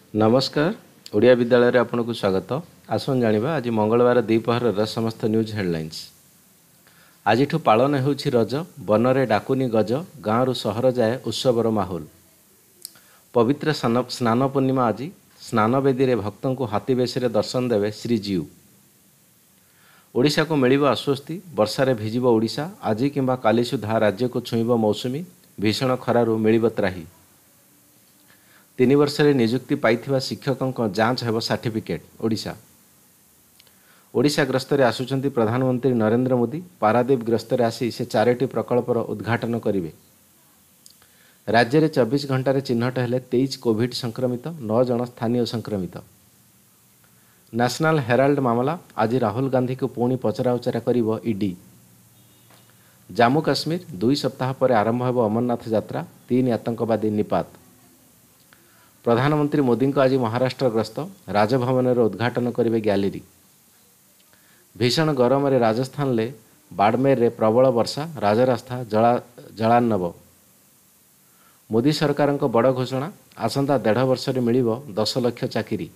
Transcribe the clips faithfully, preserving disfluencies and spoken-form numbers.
नमस्कार ओडिया विद्यालय रे आपनको स्वागत। आसन जानिबा आज मंगलवार द्विपहर समस्त न्यूज हेडलाइंस। आज पालन होउछि रज, बनरे डाकुनी गज, गाँव सहर जाए उत्सवर माहौल। पवित्र स्नान पूर्णिमा आज स्नान वेदी रे भक्तों को हाथी बेश दर्शन देवे श्रीजीउ। ओडिशा को मिलिब आश्वस्ति, वर्षारे भिजिब ओडिशा। आज किंबा काली सुधा राज्य को छुईब मौसुमी, भीषण खरारु मिलिब त्राही। तीन वर्ष निजुक्ति पाइथिबा शिक्षकों जांच हेब सर्टिफिकेट। ओडिशा ओडिशा गस्तर आसुचंती प्रधानमंत्री नरेंद्र मोदी। पारादीप गस्तर आसी से चारोटी प्रकल्पर उद्घाटन करेंगे। राज्य में चौबीस घंटे चिन्हट हेले तेईस कोविड संक्रमित, नौ जन स्थानीय संक्रमित। नेशनल हेराल्ड मामला आज राहुल गांधी को पुणी पचराउचरा करिवो ईडी। जम्मू काश्मीर दुई सप्ताह पर आरंभ हेब अमरनाथ यात्रा, तीन आतंकवादी निपात। प्रधानमंत्री मोदी को आज महाराष्ट्र गस्त, राजभवन उद्घाटन करेंगे गैलेरी। भीषण गरम रे राजस्थान ले बाड़मेर रे प्रबल वर्षा, राजरास्ता जला जलान्नव। मोदी सरकार को बड़ घोषणा, आसंता डेढ़ वर्ष मिलिब दस लाख चाकरी।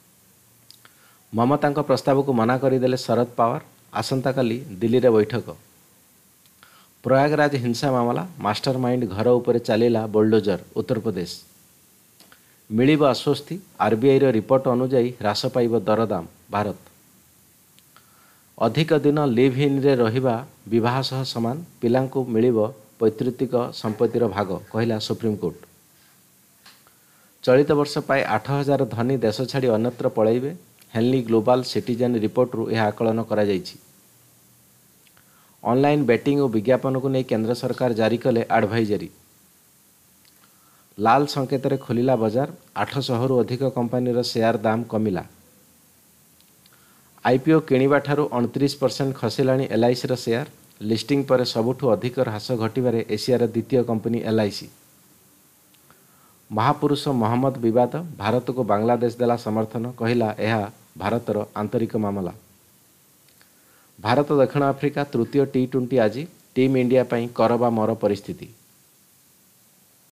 ममता प्रस्ताव को मना करदेले शरद पवार। आसंता काली दिल्ली रे बैठक। प्रयागराज हिंसा मामला, मास्टरमाइंड घर उपरे चलिला बुलडोजर। उत्तर प्रदेश मिलिब आश्वस्ति, आरबीआई रो रिपोर्ट अनुजाई ह्रास पाइब दरदाम। भारत अधिक दिन लिव इन रे रहिबा विवाह सह समान, पिलांकु मिलिब पैतृतिक संपत्तिर भाग, कहला सुप्रीमकोर्ट। चलित वर्ष पाए आठ हजार धनी देश छाड़ी अन्यत्र पलैबे, हेनली ग्लोबल सिटीजन रिपोर्ट रु यह आकलन करा जायछि। ऑनलाइन बेटिंग और विज्ञापन को नहीं केंद्र सरकार जारी कले एडवाइजरी। लाल संकेत रे खोलिला बाजार, आठ सौ रु अधिक कंपानी शेयर दाम कमिला। आईपीओ किणवा ठारू उनतीस परसेंट खसिलाणी एलआईसी रो शेयर। लिस्टिंग पर सबुठु अधिक ह्रास घटिबारे एशियार द्वितीय कंपनी एलआईसी। महापुरुष मोहम्मद विवाद, भारत को बांग्लादेश देला समर्थन, कहला यह भारतर आंतरिक मामला। भारत दक्षिण आफ्रिका तृतीय टी ट्वेंटी आज टीम इंडिया पई करबा मर परिस्थिति।